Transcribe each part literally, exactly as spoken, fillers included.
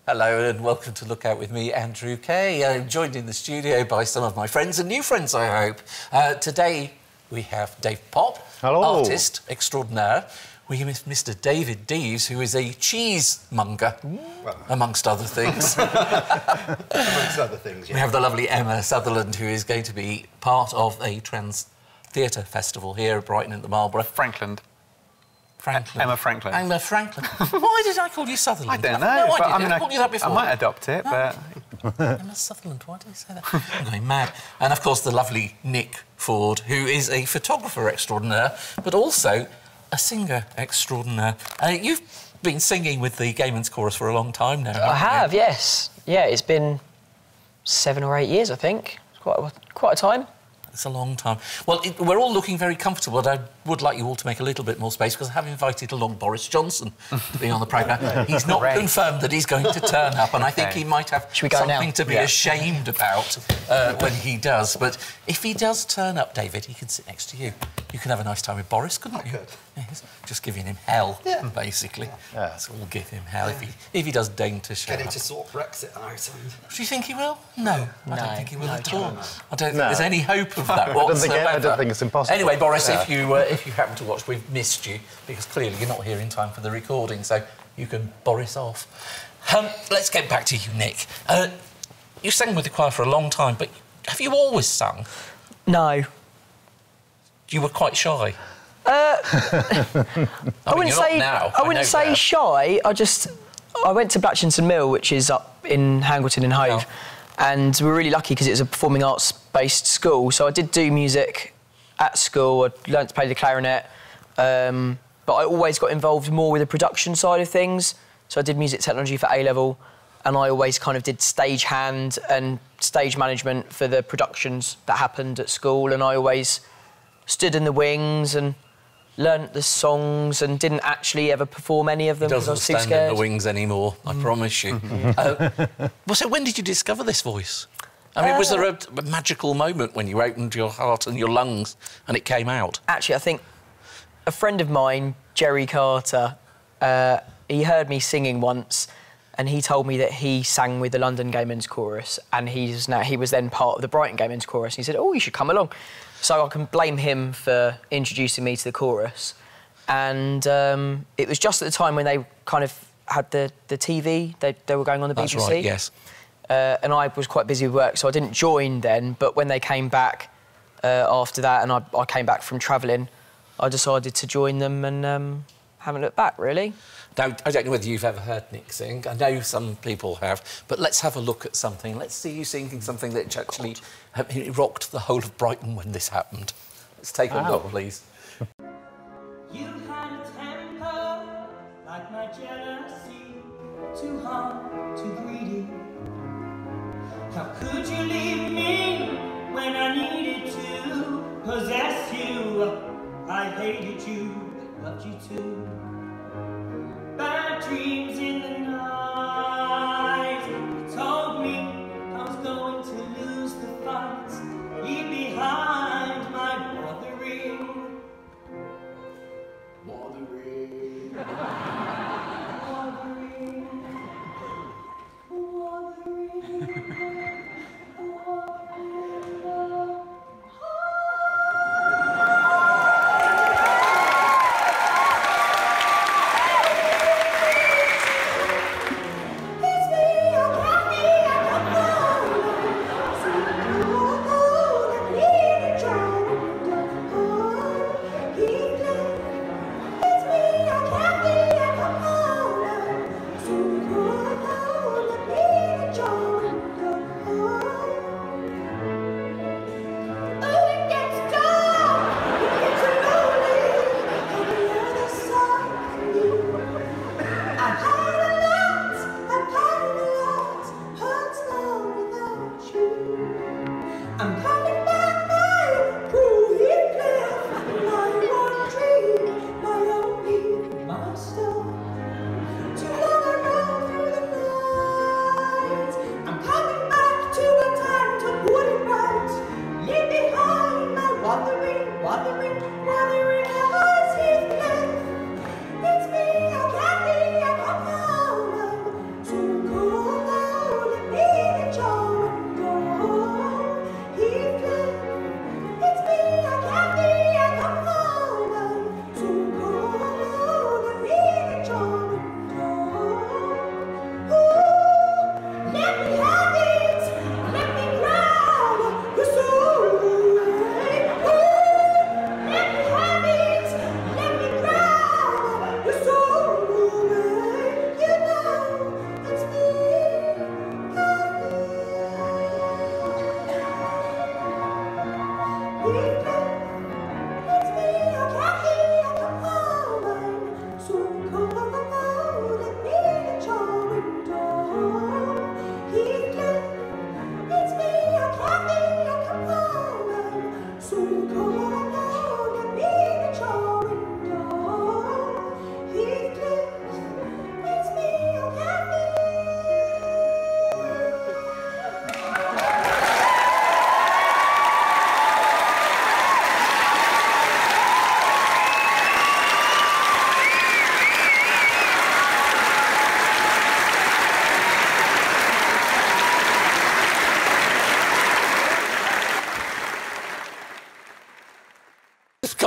Hello and welcome to Look Out with me, Andrew Kay. I'm joined in the studio by some of my friends and new friends, I hope. Uh, today we have Dave Pop, Hello. artist extraordinaire. We have Mister David Deves, who is a cheesemonger, well, amongst other things. amongst other things, yeah. We have the lovely Emma Sutherland, who is going to be part of a trans theatre festival here at Brighton at the Marlborough. Franklin. Franklin. Emma Franklin. Emma Franklin. Why did I call you Sutherland? I don't know. No, but I didn't. I, mean, I called you that before. I might adopt it, no. but... Emma Sutherland, why did I say that? I'm going mad. And, of course, the lovely Nick Ford, who is a photographer extraordinaire, but also a singer extraordinaire. Uh, you've been singing with the Gay Men's Chorus for a long time now, haven't I have, you? yes. Yeah, it's been seven or eight years, I think. It's quite a, quite a time. It's a long time. Well, it, we're all looking very comfortable, but I would like you all to make a little bit more space, because I have invited along Boris Johnson to be on the programme. He's not Great. confirmed that he's going to turn up, and I think Okay. he might have Should we go something now? to be Yeah. ashamed about uh, when he does. But if he does turn up, David, he can sit next to you. You can have a nice time with Boris, couldn't I you? could. Yes, just giving him hell, Yeah. basically. Yeah. So we'll give him hell if he if he does deign to show Get him up. to sort Brexit out. And... Do you think he will? No, I No, don't think he will no at all. chance. I don't think No. there's any hope of that I don't whatsoever. think- I don't think it's impossible. Anyway, Boris, Yeah. if you uh, if you happen to watch, we've missed you because clearly you're not here in time for the recording, so you can Boris off. Um, let's get back to you, Nick. Uh, you sang with the choir for a long time, but have you always sung? No. You were quite shy. Uh, I, I mean, wouldn't you're say not now. I wouldn't know say that. shy. I just I went to Blatchington Mill, which is up in Hangleton in Hove, Yeah. and we were really lucky because it was a performing arts based school. So I did do music at school. I learnt to play the clarinet, um, but I always got involved more with the production side of things. So I did music technology for A level, and I always kind of did stage hand and stage management for the productions that happened at school. And I always stood in the wings and learnt the songs and didn't actually ever perform any of them He because I doesn't was too stand in scared. the wings anymore, I promise you. uh, well, so when did you discover this voice? I mean, was there a, a magical moment when you opened your heart and your lungs and it came out? Actually, I think a friend of mine, Jerry Carter, uh, he heard me singing once, and he told me that he sang with the London Gay Men's Chorus, and he's now he was then part of the Brighton Gay Men's Chorus. And he said, "Oh, you should come along." So I can blame him for introducing me to the chorus. And um, it was just at the time when they kind of had the, the T V, they, they were going on the That's B B C. right, yes. Uh, and I was quite busy with work, so I didn't join then. But when they came back uh, after that, and I, I came back from travelling, I decided to join them and um, haven't looked back, really. Now, I don't know whether you've ever heard Nick sing. I know some people have, but let's have a look at something. Let's see you singing something that actually it rocked the whole of Brighton when this happened. Let's take a Wow. look, please. You had a temper like my jealousy, too hard, too greedy. How could you leave me when I needed to possess you? I hated you, loved you too. Bad dreams in the night. You told me I was going to lose the fight. Leave behind my bothering. Bothering. Bothering. Bothering. It's me,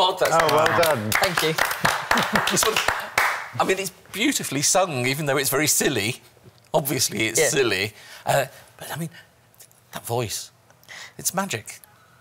God, that's Oh, well done. Thank you. It's sort of- I mean, it's beautifully sung, even though it's very silly. Obviously, it's Yeah. silly. Uh, but, I mean, that voice, it's magic.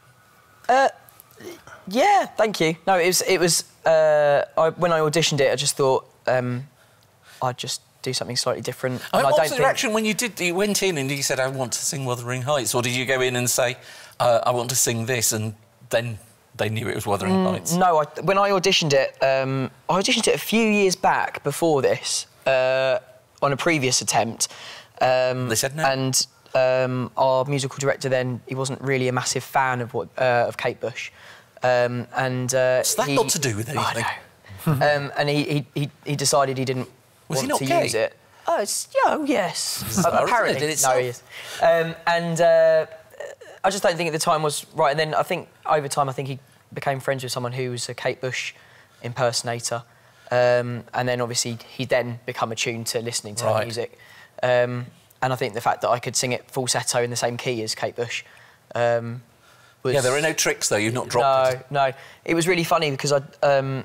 Yeah, thank you. No, it was... It was uh, I, when I auditioned it, I just thought um, I'd just do something slightly different. I mean, And I what don't was the think... reaction when you did? You went in and you said, "I want to sing Wuthering Heights," or did you go in and say, uh, "I want to sing this," and then they knew it was Wuthering Heights? No, I, when I auditioned it, um, I auditioned it a few years back before this, uh, on a previous attempt. Um, They said no? And um, our musical director then, he wasn't really a massive fan of what uh, of Kate Bush. Um, and uh, What's that he, got to do with I anything? know. um, and he, he, he, he decided he didn't Was he want not to gay? use it. Oh, it's, yeah, oh yes. Bizarre, isn't Apparently. it? Did it no, self- he is. Um, and uh, I just don't think at the time was right. And then I think over time, I think he became friends with someone who was a Kate Bush impersonator. Um, and then obviously he then become attuned to listening to her Right. music. Um, and I think the fact that I could sing it falsetto in the same key as Kate Bush um, was... Yeah, there are no tricks, though. You've not dropped No, it. no. It was really funny because I, um,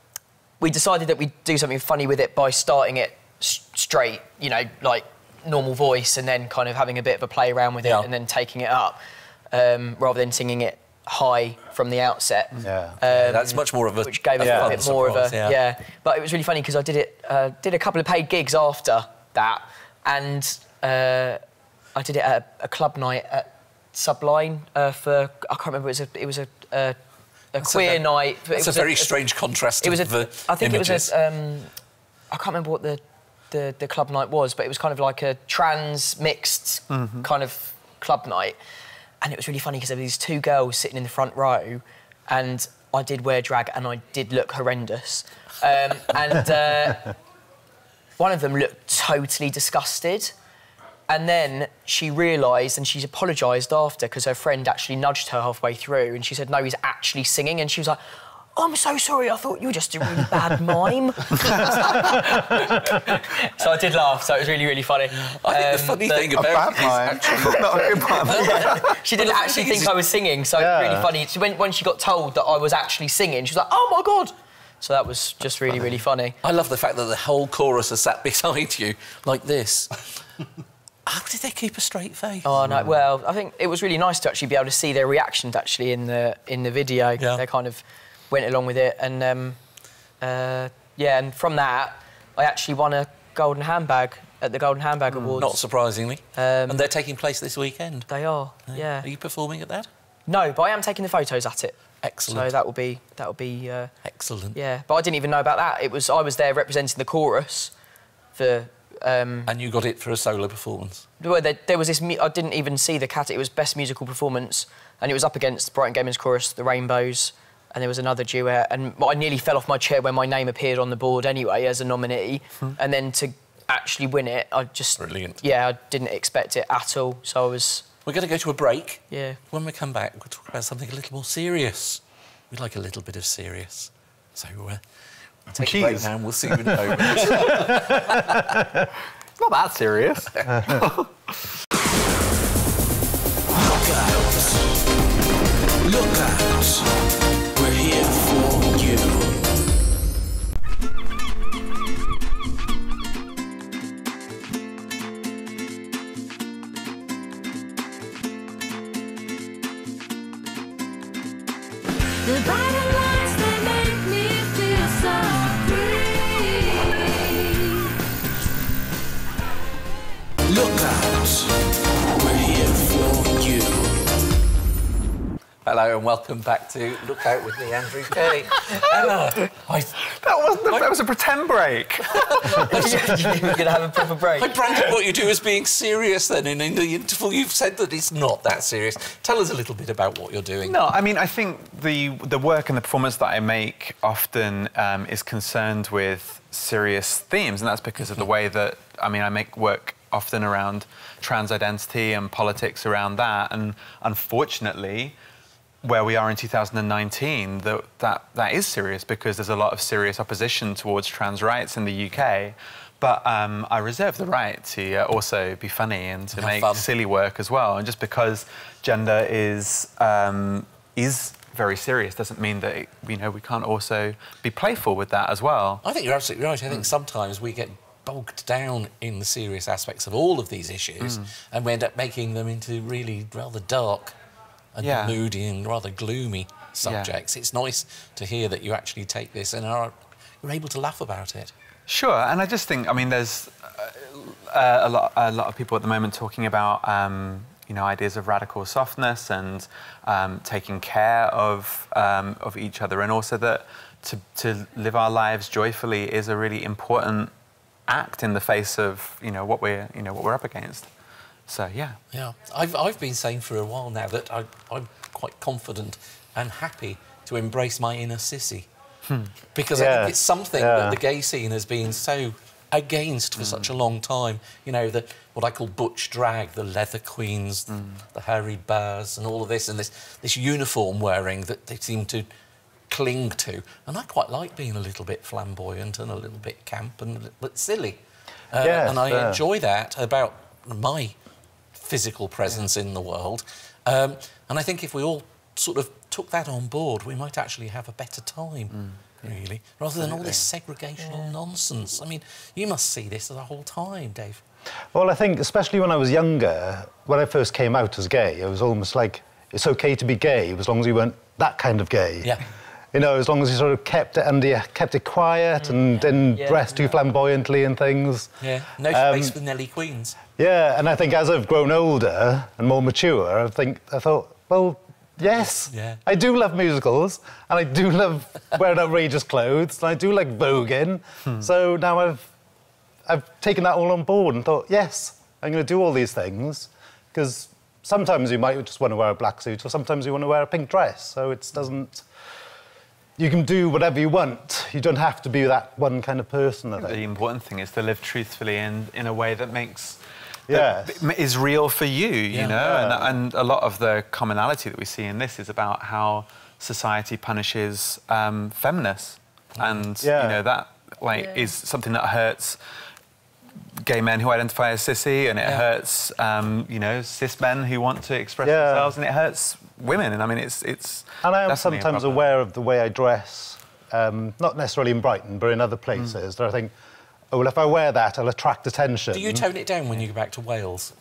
we decided that we'd do something funny with it by starting it s- straight, you know, like normal voice, and then kind of having a bit of a play around with Yeah. it and then taking it up, um, rather than singing it high from the outset. Yeah. Um, That's much more of a which gave us a a fun bit more surprise, of a yeah. yeah. But it was really funny because I did it, uh, did a couple of paid gigs after that, and uh, I did it at a, a club night at Sublime uh, for I can't remember. It was a it was a a, a queer a, night. It It's a was very strange contrast. It was a. of the I think images. it was a. Um, I can't remember what the, the the club night was, but it was kind of like a trans mixed Mm-hmm. kind of club night, and it was really funny because there were these two girls sitting in the front row, and I did wear drag and I did look horrendous, um, and uh, one of them looked totally disgusted. And then she realised, and she's apologised after, because her friend actually nudged her halfway through, and she said, no, he's actually singing. And she was like, oh, I'm so sorry, I thought you were just a really bad mime. So I did laugh, so it was really, really funny. I think the Um, funny but- thing A about bad it is mime. actually... Not a good mime. She didn't Well, the actually thing think is- I was singing, so Yeah. it was really funny. So when, when she got told that I was actually singing, she was like, oh, my God. So that was just really, really funny. I love the fact that the whole chorus is sat beside you like this. How did they keep a straight face? Oh no! Well, I think it was really nice to actually be able to see their reactions actually in the in the video. Yeah. They kind of went along with it, and um, uh, yeah, and from that, I actually won a golden handbag at the Golden Handbag Awards. Not surprisingly. Um, and they're taking place this weekend. They are, yeah. Are you performing at that? No, but I am taking the photos at it. Excellent. So that will be that will be uh, Excellent. yeah. But I didn't even know about that. It was I was there representing the chorus for. Um, And you got it for a solo performance. Well, there, there was this. mu- I didn't even see the cat. It was best musical performance, and it was up against Brighton Gamers Chorus, The Rainbows, and there was another duet. And I nearly fell off my chair when my name appeared on the board anyway as a nominee, and then to actually win it, I just Brilliant. Yeah, I didn't expect it at all. So I was We're going to go to a break. yeah. When we come back, we'll talk about something a little more serious. We like a little bit of serious. So uh, we'll take a break Cheese. now and we'll see you in a moment. Not that serious. Look out. Look out. We're here for you. The brighter lights, they make me feel so free. Look out. We're here for you. Hello and welcome back to Look Out with me, Andrew Kelly. Emma, I, That wasn't. A, that was a pretend break. You were gonna have a proper break. I branded what you do as being serious then, and in the interval you've said that it's not that serious. Tell us a little bit about what you're doing. No, I mean, I think the the work and the performance that I make often um, is concerned with serious themes, and that's because of the way that, I mean, I make work often around trans identity and politics around that, and unfortunately, where we are in two thousand nineteen, that, that that is serious because there's a lot of serious opposition towards trans rights in the U K. But um, I reserve the right to uh, also be funny and to Have make fun. silly work as well. And just because gender is um, is very serious doesn't mean that it, you know we can't also be playful with that as well. I think you're absolutely right. I think sometimes we get bogged down in the serious aspects of all of these issues, Mm. and we end up making them into really rather dark and Yeah. moody and rather gloomy subjects. It's nice to hear that you actually take this and are you're able to laugh about it. Sure, and I just think, I mean, there's uh, a, lot, a lot of people at the moment talking about, um, you know, ideas of radical softness and um, taking care of um, of each other, and also that to, to live our lives joyfully is a really important act in the face of, you know, what we're, you know, what we're up against. So, yeah. Yeah, I've, I've been saying for a while now that I, I'm quite confident and happy to embrace my inner sissy. Hmm. Because I Yeah, think it's something yeah. that the gay scene has been so against for mm. such a long time. You know, the, what I call butch drag, the leather queens, mm. the hairy bears and all of this, and this, this uniform wearing that they seem to cling to. And I quite like being a little bit flamboyant and a little bit camp and a little bit silly. Uh, Yes, and I yeah. enjoy that about my physical presence yeah. in the world. Um, and I think if we all sort of took that on board, we might actually have a better time, mm, really, rather than all this segregational yeah. nonsense. I mean, you must see this the whole time, Dave. Well, I think, especially when I was younger, when I first came out as gay, it was almost like it's OK to be gay as long as you weren't that kind of gay. Yeah. You know, as long as you sort of kept it under, kept it quiet mm, and yeah. didn't yeah, dress too yeah. flamboyantly and things. Yeah, no Um, space for Nelly Queens. Yeah, and I think as I've grown older and more mature, I think I thought, well, yes, yeah. I do love musicals, and I do love wearing outrageous clothes, and I do like voguing. Hmm. So now I've I've taken that all on board and thought, yes, I'm going to do all these things, because sometimes you might just want to wear a black suit, or sometimes you want to wear a pink dress. So it doesn't. You can do whatever you want. You don't have to be that one kind of person, I think. The important thing is to live truthfully and in a way that makes... Yes. that is real for you, you yeah. know? Yeah. And, and a lot of the commonality that we see in this is about how society punishes um, feminists. And, Yeah. you know, that, like, Yeah. is something that hurts gay men who identify as cishy, and it Yeah. hurts, um, you know, cis men who want to express Yeah. themselves, and it hurts women. And, I mean, it's... it's And I am definitely a sometimes problem. aware of the way I dress, um, not necessarily in Brighton, but in other places, that I think, oh, well, if I wear that, I'll attract attention. Do you tone it down when you go back to Wales?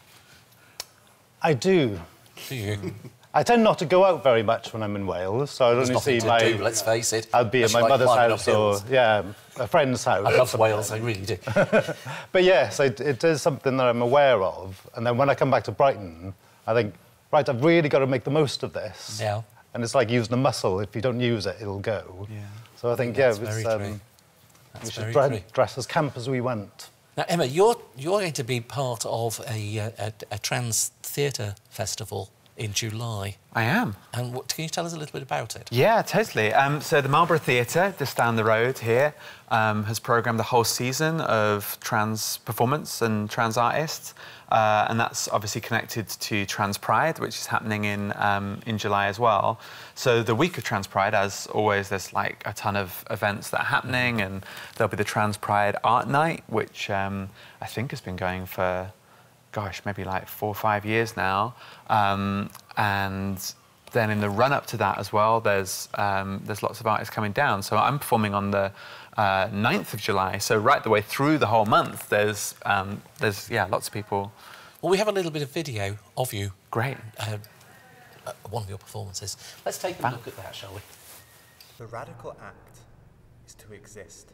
I do. Do you? I tend not to go out very much when I'm in Wales, so I There's only see nothing to my... do, let's face it. I'll be at Unless my you like mother's climbing up house or, hills. yeah, a friend's house. I love Wales, I really do. But yes, it, it is something that I'm aware of. And then when I come back to Brighton, I think, right, I've really got to make the most of this. Yeah. And it's like using a muscle. If you don't use it, it'll go. Yeah. So I think, That's yeah, very it's, true. um, That's we should very dre- true. dress as camp as we want. Now, Emma, you're, you're going to be part of a, uh, a, a trans theatre festival in July. I am. And what, can you tell us a little bit about it? Yeah, totally. Um, so the Marlborough Theatre, just down the road here, um, has programmed the whole season of trans performance and trans artists. Uh, and that's obviously connected to Trans Pride, which is happening in um, in July as well. So the week of Trans Pride, as always, there's like a ton of events that are happening, and there'll be the Trans Pride Art Night, which um, I think has been going for, gosh, maybe like four or five years now. Um, and then in the run-up to that as well, there's um, there's lots of artists coming down. So I'm performing on the uh, ninth of July. So right the way through the whole month, there's um, there's yeah lots of people. Well, we have a little bit of video of you. Great. Uh, uh, one of your performances. Let's take a Fab. look at that, shall we? The radical act is to exist.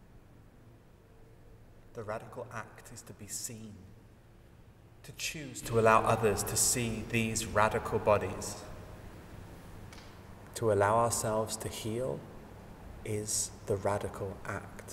The radical act is to be seen. To choose to allow others to see these radical bodies. To allow ourselves to heal is the radical act.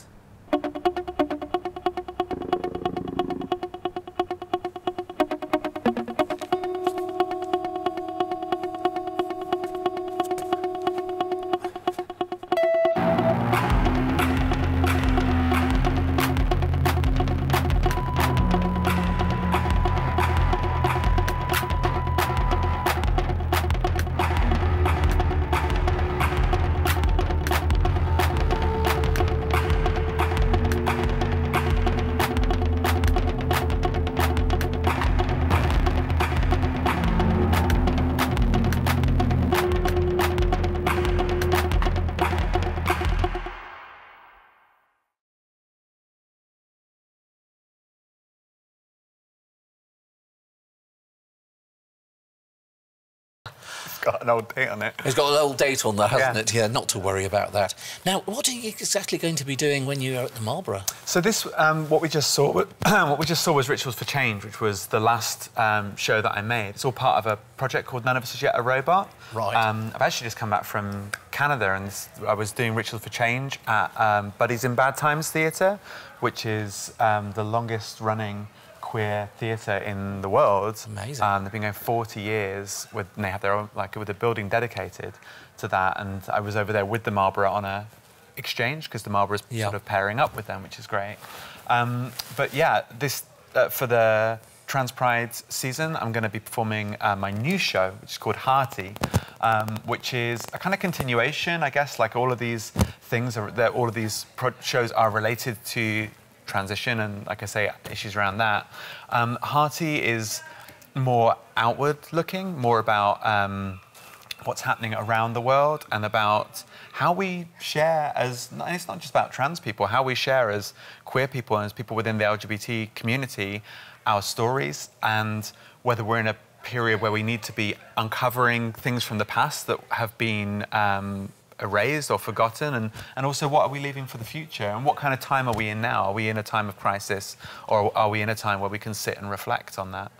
got an old date on it. It's got an old date on there, hasn't Yeah. it? Yeah, not to worry about that. Now, what are you exactly going to be doing when you're at the Marlborough? So this, um, what we just saw, what we just saw was Rituals for Change, which was the last um, show that I made. It's all part of a project called None of Us Is Yet a Robot. Right. Um, I've actually just come back from Canada, and this, I was doing Rituals for Change at um, Buddies in Bad Times Theatre, which is um, the longest-running queer theatre in the world. Amazing. Um, they've been going forty years, with, and they have their own, like, with a building dedicated to that. And I was over there with the Marlborough on a exchange, because the Marlborough's Yeah. sort of pairing up with them, which is great. Um, but yeah, this uh, for the Trans Pride season, I'm going to be performing uh, my new show, which is called Hearty, um, which is a kind of continuation, I guess. Like all of these things, are, that all of these pro shows are related to transition and, like I say, issues around that. Um, Hearty is more outward-looking, more about um, what's happening around the world and about how we share as, and it's not just about trans people, how we share as queer people and as people within the L G B T community our stories, and whether we're in a period where we need to be uncovering things from the past that have been um, erased or forgotten, and, and also what are we leaving for the future, and what kind of time are we in now? Are we in a time of crisis, or are we in a time where we can sit and reflect on that?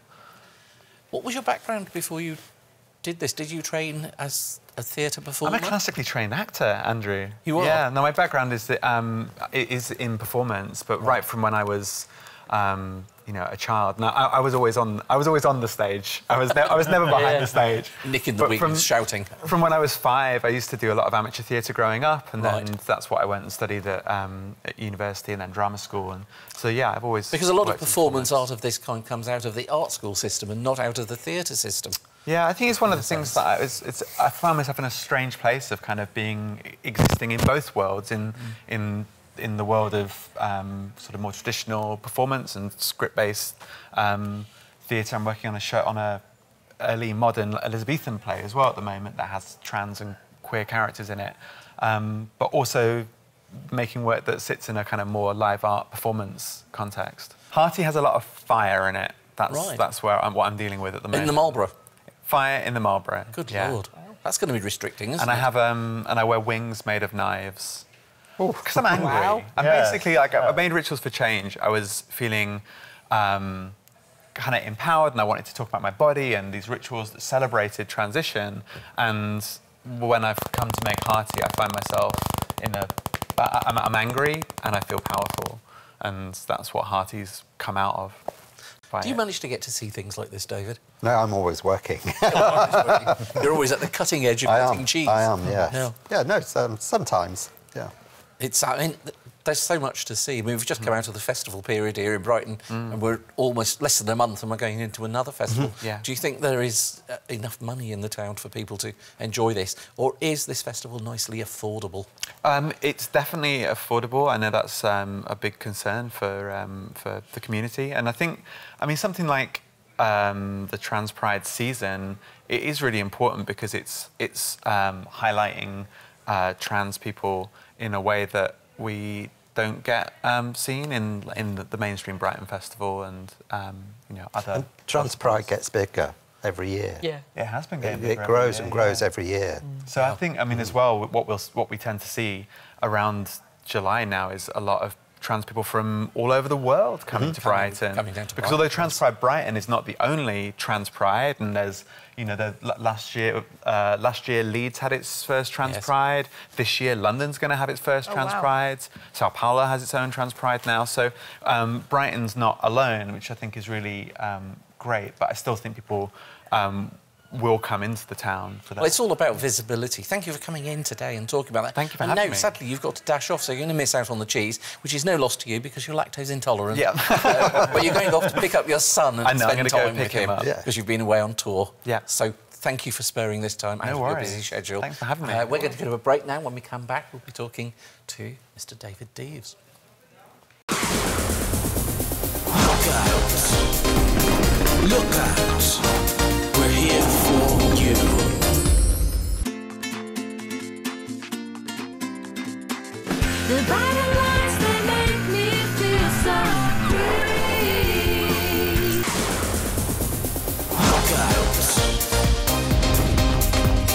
What was your background before you did this? Did you train as a theatre performer? I'm a classically trained actor, Andrew. You are? Yeah, no, my background is, that, um, is in performance, but right, right from when I was um, you know, a child. Now, I, I was always on. I was always on the stage. I was. Ne I was never behind yeah. the stage. Nick in the week shouting. From when I was five, I used to do a lot of amateur theatre growing up, and right. then that's what I went and studied at, um, at university and then drama school. And so yeah, I've always because a lot of performance art of this kind comes out of the art school system and not out of the theatre system. Yeah, I think it's one of the things that I, it's, it's, I found myself in a strange place of kind of being existing in both worlds, in mm. in. in the world of um, sort of more traditional performance and script-based um, theatre. I'm working on a show, on a early modern Elizabethan play as well at the moment that has trans and queer characters in it, um, but also making work that sits in a kind of more live art performance context. Hearty has a lot of fire in it. That's, right. that's where I'm, what I'm dealing with at the moment. In the Marlborough? Fire in the Marlborough. Good yeah. Lord. That's going to be restricting, isn't and it? I have, um, and I wear wings made of knives. Because I'm angry. Wow. I'm Yeah. basically like, I made Rituals for Change. I was feeling um, kind of empowered, and I wanted to talk about my body and these rituals that celebrated transition. And when I've come to make Hearty, I find myself in a, I, I'm, I'm angry and I feel powerful. And that's what Hearty's come out of. Do you manage to get to see things like this, David? No, I'm always working. You're always at the cutting edge of I cutting am. cheese. I am, yes. Yeah. Yeah, no, um, sometimes, yeah. It's, I mean, th there's so much to see. I mean, we've just come out of the festival period here in Brighton, mm. and we're almost less than a month and we're going into another festival. Mm-hmm. Yeah. Do you think there is uh, enough money in the town for people to enjoy this? Or is this festival nicely affordable? Um, it's definitely affordable. I know that's um, a big concern for, um, for the community. And I think, I mean, something like um, the Trans Pride season, it is really important because it's, it's um, highlighting uh, trans people in a way that we don't get um, seen in in the, the mainstream Brighton Festival and um, you know other. And Trans Pride gets bigger every year. Yeah, it has been getting It, bigger it grows every year, and grows yeah. every year. Mm. So yeah. I think, I mean, as well, what we'll what we tend to see around July now is a lot of trans people from all over the world coming mm-hmm. to Brighton. Coming down to because Brighton, although Trans Pride Brighton is not the only Trans Pride, and there's, you know, the, last year uh, last year Leeds had its first Trans yes. Pride. This year London's going to have its first oh, Trans wow. Pride. Sao Paulo has its own Trans Pride now. So um, Brighton's not alone, which I think is really um, great. But I still think people um, will come into the town for that. Well, it's all about visibility. Thank you for coming in today and talking about that. Thank you for and having now, me. sadly, you've got to dash off, so you're going to miss out on the cheese, which is no loss to you because you're lactose intolerant. Yeah. uh, but you're going off to pick up your son and I know, I'm spend gonna go time pick with him him up. because Yeah. you've been away on tour. Yeah. So thank you for sparing this time out No of your worries. busy schedule. Thanks for having me. Uh, we're going to go to a break now. When we come back, we'll be talking to Mister David Deeves. Look out. Look out. We're here for you. The brighter lights, they make me feel so free. Look out.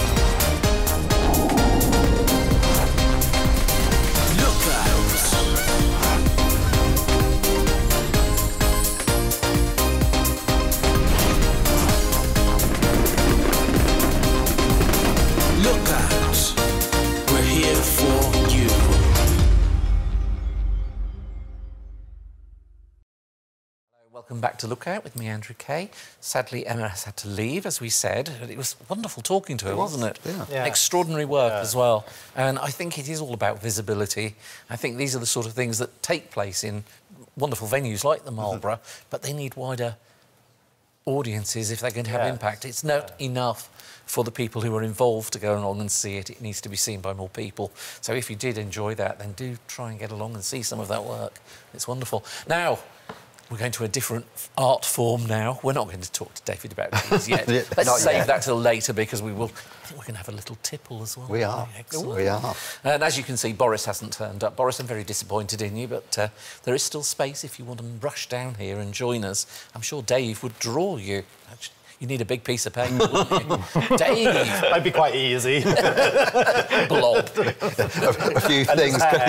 Welcome back to Lookout with me, Andrew Kay. Sadly, Emma has had to leave, as we said. It was wonderful talking to her, It was, wasn't it? yeah. Yeah. Extraordinary work Yeah. as well. And I think it is all about visibility. I think these are the sort of things that take place in wonderful venues like the Marlborough, but they need wider audiences if they're going to have Yes. impact. It's not enough for the people who are involved to go along and see it. It needs to be seen by more people. So if you did enjoy that, then do try and get along and see some of that work. It's wonderful. Now, we're going to a different art form now. We're not going to talk to David about these yet. Yeah, Let's not save yet. that till later because we will... I think we're going to have a little tipple as well. We are. Excellent. We are. And as you can see, Boris hasn't turned up. Boris, I'm very disappointed in you, but uh, there is still space if you want to rush down here and join us. I'm sure Dave would draw you. Actually, you need a big piece of paper, wouldn't you? Dave! That'd be quite easy. Blob. a, a few things, but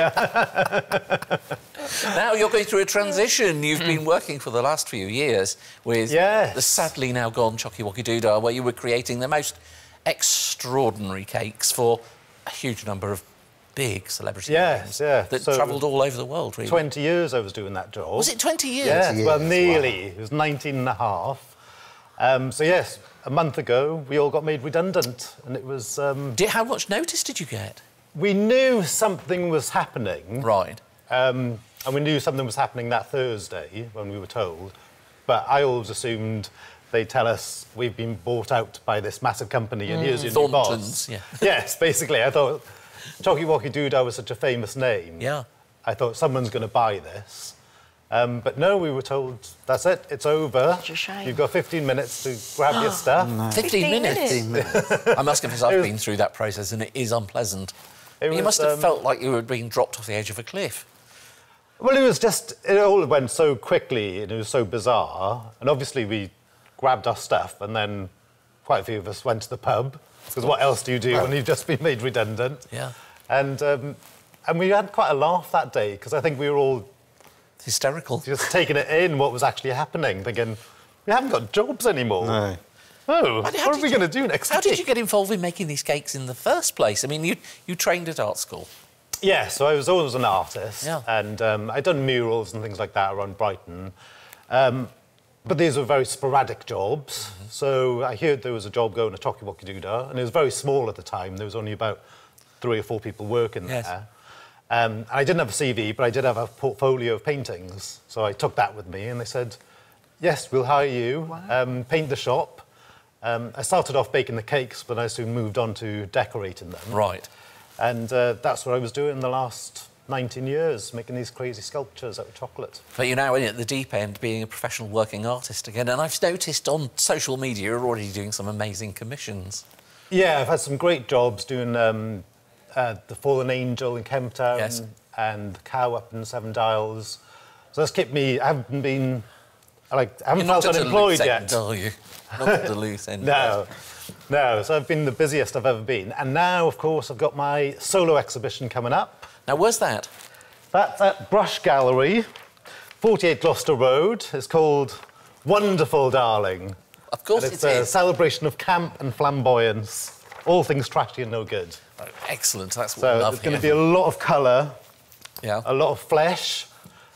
yeah. Now you're going through a transition. You've been working for the last few years with Yes. the sadly now gone Chocky Wocky Doodah, where you were creating the most extraordinary cakes for a huge number of big celebrity Yes, names yeah. that So- travelled all over the world, really. twenty years I was doing that job. Was it twenty years? Yes, well, years, nearly. It was nineteen and a half. Um, so, yes, a month ago, we all got made redundant. And it was... Um, Did, how much notice did you get? we knew something was happening. Right. Um, and we knew something was happening that Thursday when we were told. But I always assumed they'd tell us we've been bought out by this massive company and here's your new boss. Thorntons, yeah. Yes, basically. I thought Chocky Wocky Doodah was such a famous name. Yeah. I thought someone's going to buy this. Um, but no, we were told, that's it, it's over. Such a shame. You've got fifteen minutes to grab your stuff. fifteen minutes? I must confess, I've It was- been through that process and it is unpleasant. It you was, must have um, felt like you were being dropped off the edge of a cliff. Well, it was just, it all went so quickly and it was so bizarre. And obviously we grabbed our stuff and then quite a few of us went to the pub. Because what else do you do when you've just been made redundant? Yeah. And, um, and we had quite a laugh that day because I think we were all Hysterical. just taking it in, what was actually happening, thinking, we haven't got jobs anymore. No. Oh, How did- how what are did we you- going to do next How week? did you get involved in making these cakes in the first place? I mean, you you trained at art school. Yeah, so I was always an artist, Yeah. and um, I'd done murals and things like that around Brighton. Um, but these were very sporadic jobs. Mm-hmm. So I heard there was a job going at Chocky Wocky Doodah, and it was very small at the time. There was only about three or four people working Yes. there. Um, and I didn't have a C V, but I did have a portfolio of paintings. So I took that with me, and they said, yes, we'll hire you, um, paint the shop. Um, I started off baking the cakes, but I soon moved on to decorating them. Right. And uh, that's what I was doing the last nineteen years, making these crazy sculptures out of chocolate. But you're now in at the deep end, being a professional working artist again. And I've noticed on social media you're already doing some amazing commissions. Yeah, I've had some great jobs doing um, uh, The Fallen Angel in Kemptown Yes. and Cow up in Seven Dials. So that's kept me... I haven't been... Like, I haven't You're not felt at a unemployed loose yet. end, are you? Not at the loose end. No, no. So I've been the busiest I've ever been. And now, of course, I've got my solo exhibition coming up. Now, where's that? That's at Brush Gallery, forty-eight Gloucester Road. It's called Wonderful Darling. Of course And it's it a is. celebration of camp and flamboyance. All things trashy and no good. Oh, excellent. That's what So we love there's going to here. be a lot of colour, Yeah. a lot of flesh,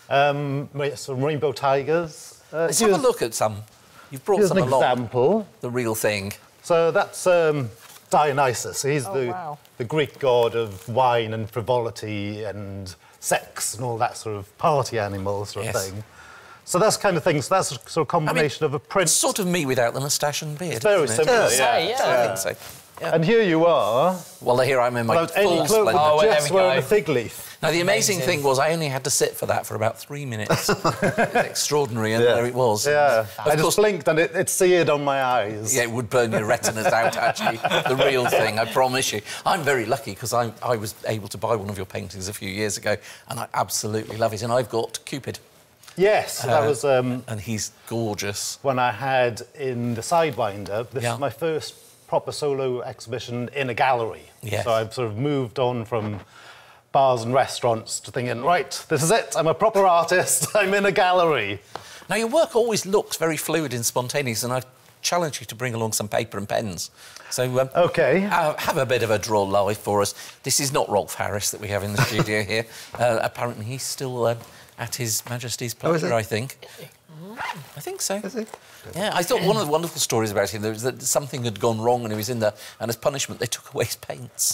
um, some rainbow tigers. Uh, Let's have a here's- look at some. You've brought Here's some an along. example. The real thing. So that's um, Dionysus. He's Oh, the, wow. the Greek god of wine and frivolity and sex and all that sort of party animal sort of Yes. thing. So that's kind of thing. So that's a sort of combination of a print. It's sort of me without the moustache and beard. It's very isn't it? similar, Say, yeah. I think so. Yeah. And here you are, Well, here I'm in my without any full clothes, splendour. Oh, there just we wearing go. a fig leaf. Now, the amazing Amazing. thing was I only had to sit for that for about three minutes. It's extraordinary, and there it was. Yeah, Of I just course, blinked and it, it seared on my eyes. yeah, it would burn your retinas out, actually. The real thing, I promise you. I'm very lucky because I, I was able to buy one of your paintings a few years ago, and I absolutely love it. And I've got Cupid, Yes, that Uh, was um, and he's gorgeous. when I had in the Sidewinder. This Yeah. is my first proper solo exhibition in a gallery. Yes. So I've sort of moved on from bars and restaurants to thinking, right, this is it. I'm a proper artist. I'm in a gallery. Now, your work always looks very fluid and spontaneous, and I challenge you to bring along some paper and pens. So, um, OK. uh, have a bit of a draw live for us. This is not Rolf Harris that we have in the studio here. Uh, apparently, he's still uh, at His Majesty's Oh, is pleasure, it? I think. I think so. Is he? Yeah, I thought one of the wonderful stories about him was that something had gone wrong and he was in there, and as punishment, they took away his paints.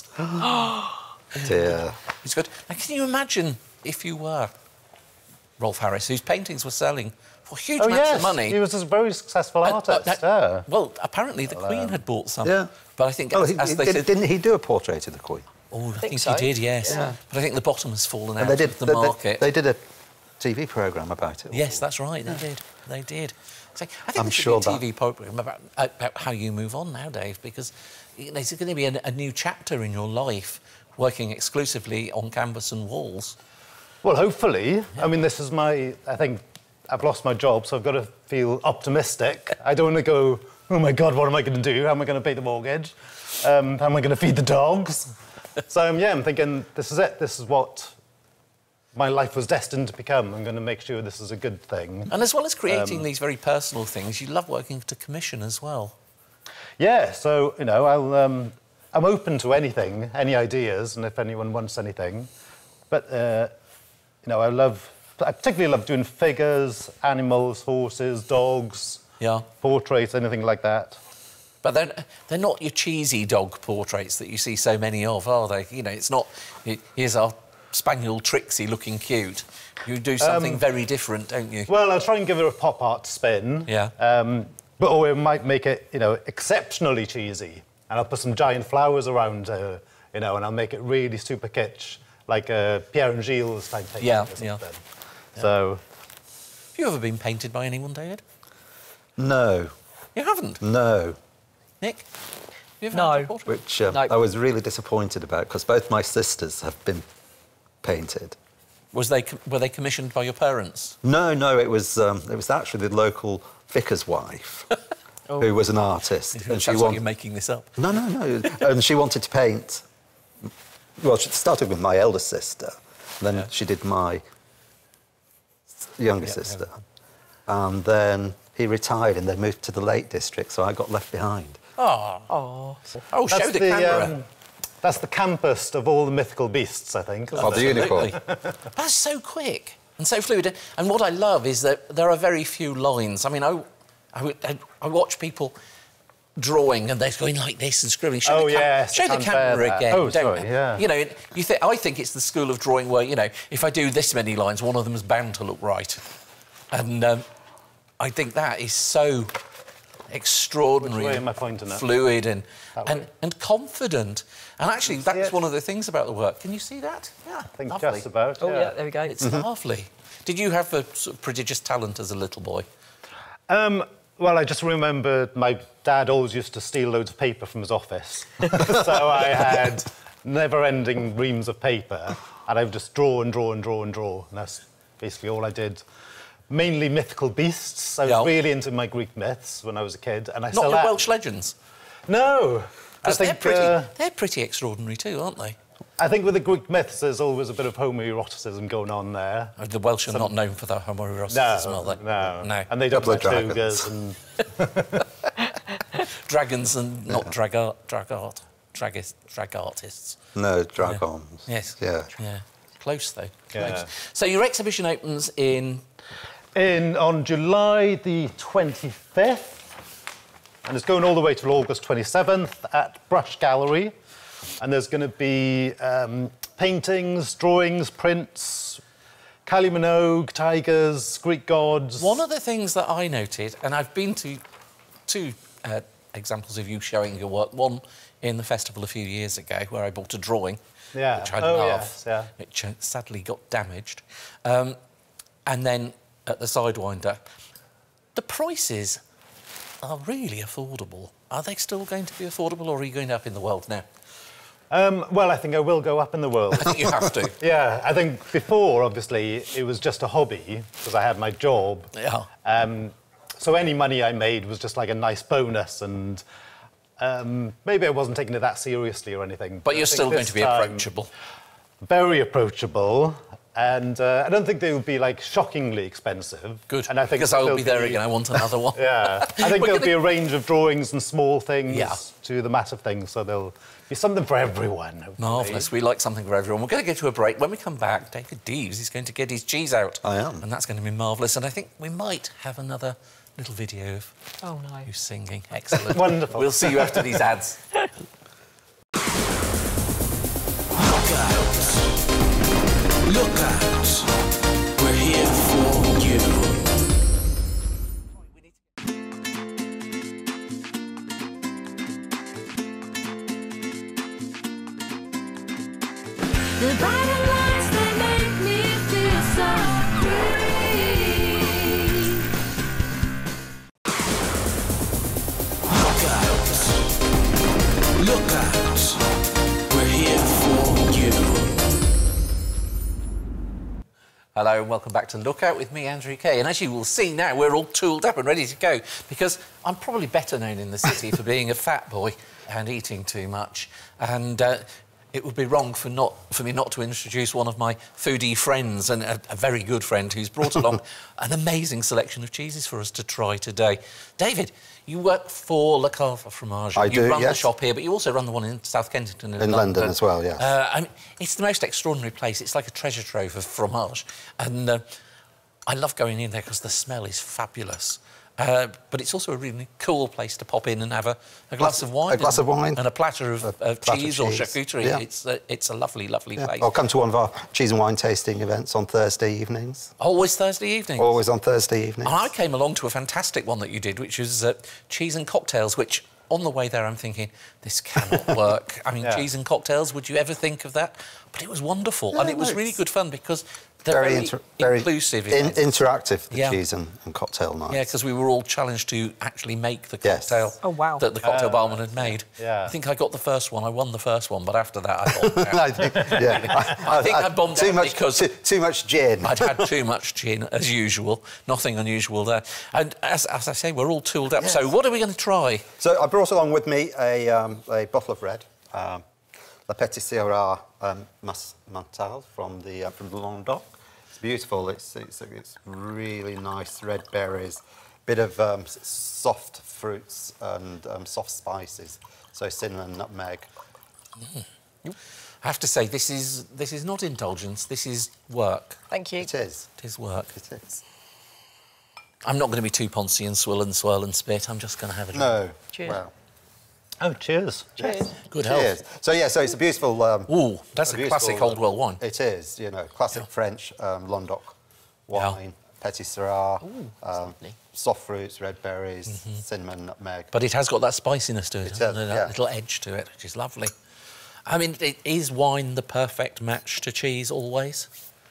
Dear. It's good. Now, can you imagine if you were Rolf Harris, whose paintings were selling for huge Oh, amounts yes. of money? He was a very successful Uh, uh, artist, uh, yeah. Well, apparently the Queen had bought some. Yeah. But I think, Oh, as, he, as he they did, said... didn't he do a portrait of the Queen? Oh, I think, think so. he did, yes. Yeah. But I think the bottom has fallen out And they did. of the they, they- market. They, did a T V programme about it. Yes, that's right, they did. They did. So I think I'm there should sure be a that- T V programme about, about how you move on now, Dave, because you know, there's going to be a, a new chapter in your life working exclusively on canvas and walls. Well, hopefully. I mean, this is my... I think I've lost my job, so I've got to feel optimistic. I don't want to go, oh, my God, what am I going to do? How am I going to pay the mortgage? Um, how am I going to feed the dogs? So, um, yeah, I'm thinking, this is it. This is what my life was destined to become. I'm going to make sure this is a good thing. And as well as creating Um, these very personal things, you love working to commission as well. Yeah, so, you know, I'll, um, I'm open to anything, any ideas, and if anyone wants anything. But, uh, you know, I love... I particularly love doing figures, animals, horses, dogs, Yeah. portraits, anything like that. But they're, they're not your cheesy dog portraits that you see so many of, are they? You know, it's not, here's our spaniel Trixie looking cute. You do something Um, very different, don't you? Well, I'll try and give it a pop art spin. Yeah. Um, but or it might make it, you know, exceptionally cheesy. And I'll put some giant flowers around her, you know, and I'll make it really super kitsch, like a Pierre and Gilles type painting Yeah, or something. yeah. So... Have you ever been painted by anyone, David? No, You haven't? no. Nick? You ever No. had a portrait? Which um, No. I was really disappointed about because both my sisters have been painted. Was they, com- were they commissioned by your parents? No, no, it was um, it was actually the local vicar's wife who was an artist, It and she sounds like wanted. you're making this up. No, no, no, and she wanted to paint. Well, she started with my elder sister, then Yeah. she did my younger Yeah, sister, and then he retired and they moved to the Lake District, so I got left behind. Oh. Oh. Oh, show That's the, the, camera. um, that's the campest of all the mythical beasts, I think. Oh, the unicorn. Absolutely. That's so quick and so fluid. And what I love is that there are very few lines. I mean, I, I, would- I, I watch people drawing and they're going like this and scribbling. Show Oh, the cam- yes, show I the can't bear camera that. again. Oh, don't- sorry, yeah. You know, you think I think it's the school of drawing where, you know, if I do this many lines, one of them is bound to look right. And um, I think that is so extraordinary, Which way am I pointing at? fluid and, That and way? and confident. And actually, see that's it? one of the things about the work. Can you see that? Yeah, I think lovely. just about, Oh, yeah, yeah. there we go. It's lovely. Did you have a sort of prodigious talent as a little boy? Um, well, I just remembered my dad always used to steal loads of paper from his office. So I had never-ending reams of paper, and I would just draw and draw and draw and draw. And that's basically all I did. Mainly mythical beasts. I was Yeah. really into my Greek myths when I was a kid, and I Not still your am. Welsh legends. No. I Because they're think, pretty, uh, they're pretty extraordinary too, aren't they? I think with the Greek myths, there's always a bit of homoeroticism going on there. Uh, The Welsh are not known for their homoeroticism, No, are they? no, No. And they don't Couple of like togas and... Dragons and not drag art, drag art, dragist, drag artists. No, dragons. Yes. Yeah. Yeah. Close though. Close. Yeah. So your exhibition opens in. In on July the twenty-fifth, and it's going all the way till August twenty-seventh at Brush Gallery. And there's going to be um, paintings, drawings, prints, Kylie Minogue, tigers, Greek gods. One of the things that I noted, and I've been to two uh, examples of you showing your work. One in the festival a few years ago, where I bought a drawing, Yeah. which I Oh, love, yes, yeah. which uh, sadly got damaged, um, and then at the Sidewinder, the prices are really affordable. Are they still going to be affordable, or are you going up in the world now? Um, well, I think I will go up in the world. I think you have to. Yeah, I think before, obviously, it was just a hobby because I had my job. Yeah. Um, so any money I made was just like a nice bonus, and um, maybe I wasn't taking it that seriously or anything. But I you're think still going this to be time, approachable. Very approachable. And uh, I don't think they would be like shockingly expensive. Good. And I think because I will there'll be there again. I want another one. Yeah. I think We're there'll gonna- be a range of drawings and small things Yeah. to the massive things, so there'll be something for everyone. hopefully. Marvellous. We like something for everyone. We're going to go to a break. When we come back, David Deeves is going to get his cheese out. I am. And that's going to be marvellous. And I think we might have another little video of Oh, no. you singing. Excellent. Wonderful. We'll see you after these ads. Look out. Look out. We're here for you. The brighter lights, they make me feel so free. Look out. Look out. We're here for you. Hello and welcome back to Lookout with me, Andrew Kay. And as you will see now, we're all tooled up and ready to go because I'm probably better known in the city for being a fat boy and eating too much. And uh, it would be wrong for not for me not to introduce one of my foodie friends and a, a very good friend who's brought along an amazing selection of cheeses for us to try today. David, you work for Le Cave Fromage. I you do, run yes. the shop here, but you also run the one in South Kensington in, In London as well, yes. Uh, I mean, it's the most extraordinary place. It's like a treasure trove of fromage. And uh, I love going in there because the smell is fabulous. Uh, but it's also a really cool place to pop in and have a, a glass of wine. a glass and, of wine. And a platter of, A of platter cheese of or cheese. charcuterie. Yeah. It's, a, it's a lovely, lovely Yeah. place. Or come to one of our cheese and wine tasting events on Thursday evenings. Always Thursday evening. Always on Thursday evenings. And I came along to a fantastic one that you did, which was uh, cheese and cocktails, which on the way there I'm thinking, this cannot work. I mean, Yeah. cheese and cocktails, would you ever think of that? But it was wonderful. Yeah, and it was no, really it's good fun because they're very, inter- very inclusive. in- events. interactive, the Yeah. cheese and, and cocktail nights. Yeah, because we were all challenged to actually make the Yes. cocktail Oh, wow. that the cocktail Uh, barman had made. yeah. I think I got the first one. I won the first one, but after that I thought, I think, yeah. I think I bombed too out much, because- too, too much gin. I'd had too much gin, as usual. Nothing unusual there. And as, as I say, we're all tooled up. So Yes. what are we going to try? So I brought along with me a, um, a bottle of red, um, La Pâtisserie um, Mas- Mental from the uh, from the Languedoc. It's beautiful. It's, it's it's really nice red berries, bit of um, s- soft fruits and um, soft spices. So cinnamon, nutmeg. I have to say, this is this is not indulgence. This is work. Thank you. It is. It is work. It is. I'm not going to be too poncy and swill and swirl and spit. I'm just going to have a drink. No. Cheers. Well, Oh, cheers. Cheers. Good cheers. health. So yeah, so it's a beautiful. Um, Ooh, that's a, beautiful, classic old world wine. It is, you know, classic Yeah. French um, Languedoc wine, Pâtisserie, um, lovely. soft fruits, red berries, cinnamon, nutmeg. But it has got that spiciness to it, It hasn't does, it? That yeah. little edge to it, which is lovely. I mean, it, is wine the perfect match to cheese always?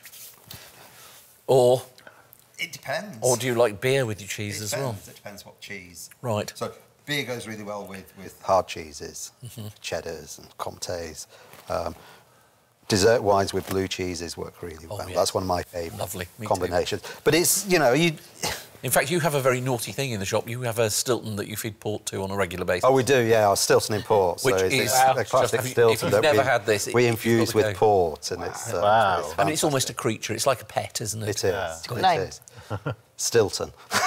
Or, It depends. or do you like beer with your cheese it as depends. well? It depends what cheese. Right. So beer goes really well with, with hard cheeses, cheddars and comtés. Um, dessert wines with blue cheeses work really Oh, well. yes. That's one of my favourite Lovely, me too. combinations. But it's, you know, you... In fact, you have a very naughty thing in the shop. You have a Stilton that you feed port to on a regular basis. Oh, we do, yeah, our Stilton in port. Which so it's, is- it's Wow. a Just- classic have you- if Stilton you've that never we, had this, it- we you've infuse got to with go. port, and it's, uh, Wow. it's I mean, it's almost a fantastic. creature. It's like a pet, isn't it? It is. It's got a it name. is. Stilton.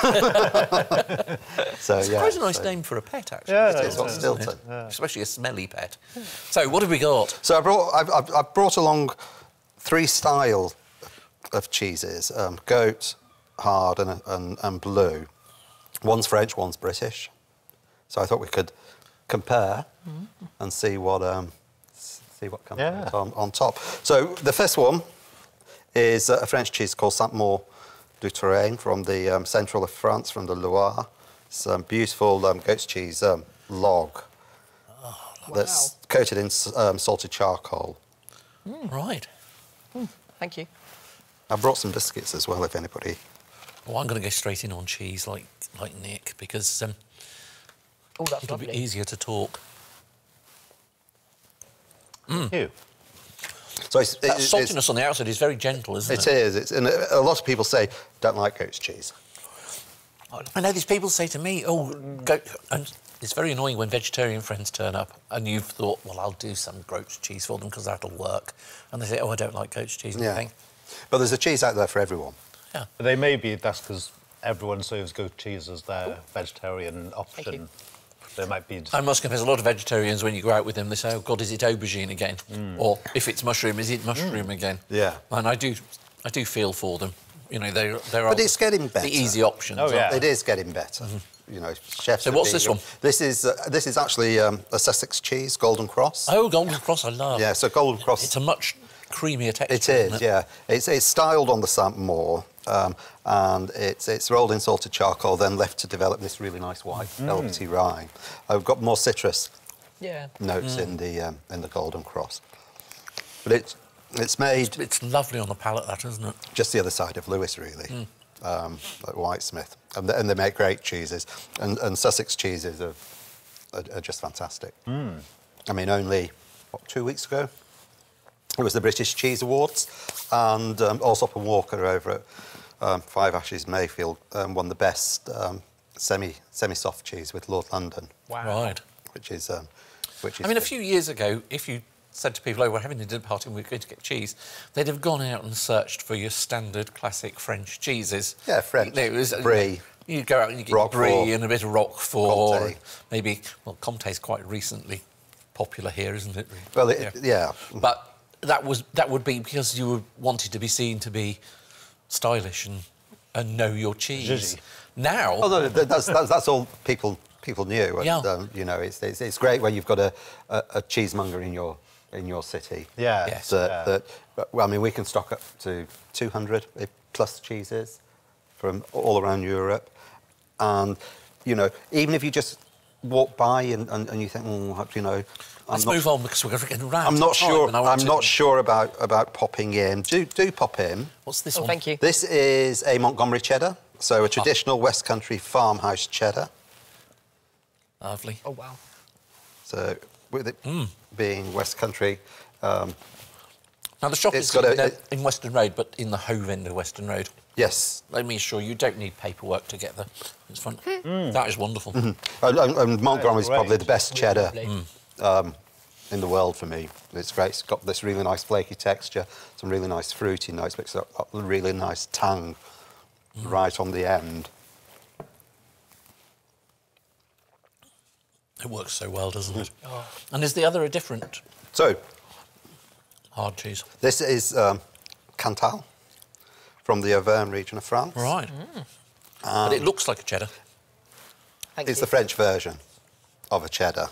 so yeah, Quite a nice so- name for a pet, actually. Yeah, It it is, is, what's isn't Stilton? Especially a smelly pet. So, what have we got? So I brought, I've, I've, I've brought along three style of cheeses: um, goat, hard, and, and and blue. One's French, one's British. So I thought we could compare and see what um, s- see what comes Yeah. out on, on top. So the first one is uh, a French cheese called Saint-Maur du Touraine from the um, central of France, from the Loire. Some beautiful um, goat's cheese um, log that's coated in s- um, salted charcoal. Right. Thank you. I brought some biscuits as well, if anybody. Well, I'm going to go straight in on cheese, like like Nick, because um, Oh, that's it'll be lovely. easier to talk. Thank you. So it's, That it- it's- saltiness on the outside is very gentle, isn't It it? is. It's, and a lot of people say don't like goat's cheese. I know these people say to me, "Oh, go," and it's very annoying when vegetarian friends turn up and you've thought, "Well, I'll do some goat's cheese for them because that'll work," and they say, "Oh, I don't like goat's cheese." And Yeah. you think, But there's a cheese out there for everyone. Yeah. They may be, that's because everyone serves goat cheese as their vegetarian option. There might be... I must confess, a lot of vegetarians, when you go out with them, they say, oh, God, is it aubergine again? Mm. Or, if it's mushroom, is it mushroom mm. again? Yeah. And I do, I do feel for them. You know, they're, they're But it's getting better. the easy options. Oh, yeah. It is getting better. Mm-hmm. You know, chefs... So what's this one? This is, uh, this is actually um, a Sussex cheese, Golden Cross. Oh, Golden Cross, I love. Yeah, so Golden Cross... It's a much creamier texture, It is, isn't it? yeah. It's, it's styled on the samp more, um, and it's, it's rolled in salted charcoal, then left to develop this really nice white Mm. velvety rind. I've got more citrus Yeah. notes Mm. in the um, in the Golden Cross, but it's it's made It's lovely on the palate, that, isn't it? just the other side of Lewis, really, Mm. um, like Whitesmith, and, they- and they make great cheeses, and, and Sussex cheeses are, are, are just fantastic. Mm. I mean, only what, two weeks ago, it was the British Cheese Awards, and um, Allsop and Walker over at um, Five Ashes Mayfield um, won the best um, semi semi soft cheese with Lord London. Wow. Right. Which is um, which is. I mean, a good. few years ago, if you said to people, oh, we're having a dinner party and we're going to get cheese, they'd have gone out and searched for your standard classic French cheeses. Yeah, French. It was, Brie. You'd go out and you get Roquefort. Brie and a bit of Roquefort. Comté. Maybe, well, Comté's quite recently popular here, isn't it? Well, it, yeah. yeah. But that was that would be because you wanted to be seen to be stylish and, and know your cheese. Zhuzhy. Now... Oh, no, that's, that's, that's all people people knew. And, Yeah. um, you know, it's, it's, it's great when you've got a, a, a cheesemonger in your in your city. Yeah. Yes. That, Yeah. that, well, I mean, we can stock up to two hundred plus cheeses from all around Europe. And, you know, even if you just walk by and, and, and you think, oh, you know... Let's I'm not, move on because we're getting around. I'm not to time sure. and I want I'm to- not sure about about popping in. Do do pop in. What's this Oh, one? thank you. This is a Montgomery cheddar, so a traditional West Country farmhouse cheddar. Lovely. Oh, wow. So with it Mm. being West Country, um, Now, the shop It's is got a- in, uh, it- in Western Road, but in the Hove end of Western Road. yes, Let me assure you, you don't need paperwork to get there. It's fun. Hmm. That is wonderful. Mm-hmm. and, and, and Montgomery is great. probably the best cheddar Lovely. um, in the world for me. It's great. It's got this really nice flaky texture, some really nice fruity notes, but it's got a really nice tang right on the end. It works so well, doesn't it? Oh. And is the other a different So hard cheese? this is um, Cantal from the Auvergne region of France. Right. but it looks like a cheddar. Thank It's you. the French version of a cheddar.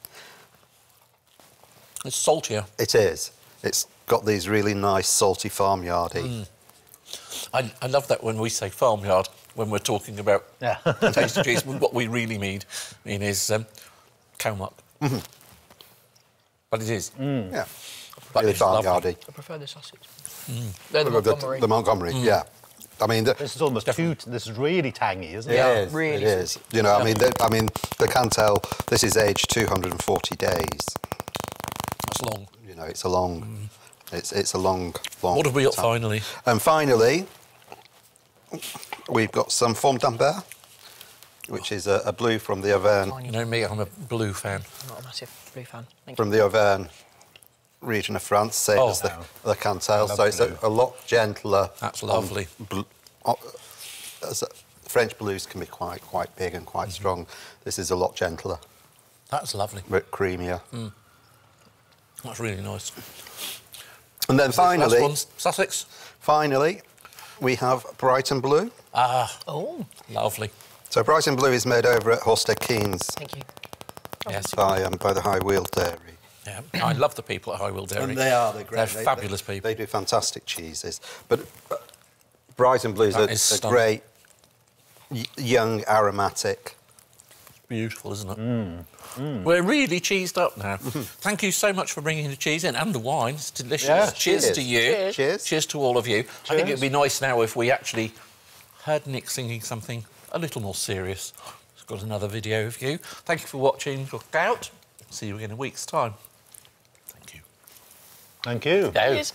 It's saltier. It is. It's got these really nice salty farmyardy. I, I love that when we say farmyard, when we're talking about Yeah. tasty cheese, what we really mean, mean is um, cow muck. Mm-hmm. But it is. Yeah, But really it's lovely. farmyardy. I prefer the sausage. Mm. They're the The, Montgomery. the Montgomery, yeah. I mean, the, This is almost too... This is really tangy, isn't it it? Yeah, is, really it is. You know, I mean, the, I mean, the Cantal. This is aged two hundred forty days. That's long. You know, it's a long, it's it's a long, long. What have we got time. finally? And finally, we've got some Forme d'Ambert, which is a, a blue from the Auvergne, You know me, I'm a blue fan. I'm not a massive blue fan. Thank from the Auvergne region of France, same Oh. as the, the Cantal. love So it's a, blue. a lot gentler. That's on lovely. bl- on- as a- French blues can be quite quite big and quite strong. This is a lot gentler, That's lovely. a bit creamier. That's really nice. And then Last finally, one's Sussex. finally, we have Brighton Blue. Ah, Oh, lovely. So Brighton Blue is made over at Horsted Keynes thank you. Yes. by um, by the High Wheel Dairy. Yeah, I love the people at High Wheel Dairy. And they are, they're great. They're They- fabulous they, people. They do fantastic cheeses. But uh, Brighton Blue is That a, is a stunning. great, y- young, aromatic. Beautiful, isn't it? We're really cheesed up now. Thank you so much for bringing the cheese in and the wine. It's delicious. Yeah, cheers, cheers. to you. Cheers. Cheers. Cheers to all of you. I think Cheers. it'd be nice now if we actually heard Nick singing something a little more serious. He's got another video of you. Thank you for watching. Look out. See you in a week's time. Thank you. Thank you. Cheers.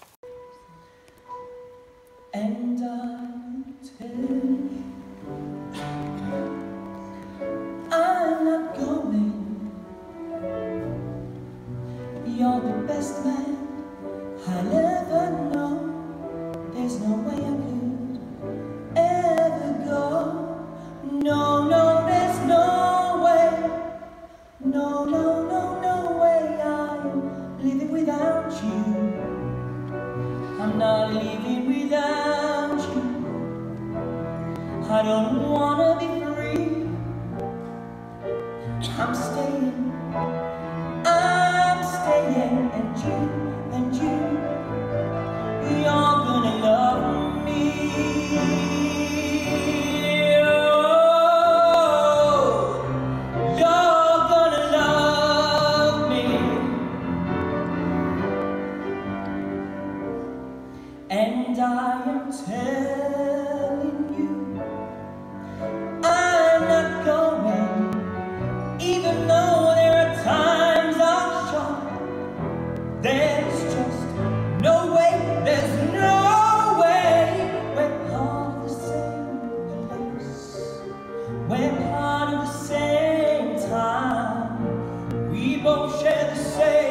And I tell you, I'm not going. You're the best man I'll ever know. No, no, there's no way. No, no, no, no way I'm living without you. I'm not living without you. I don't wanna be free. I'm staying, I'm staying, and you, and you, you're gonna love me. And I am telling you, I'm not going, even though there are times I'm sure. There's just no way, there's no way. We're part of the same place, we're part of the same time. We both share the same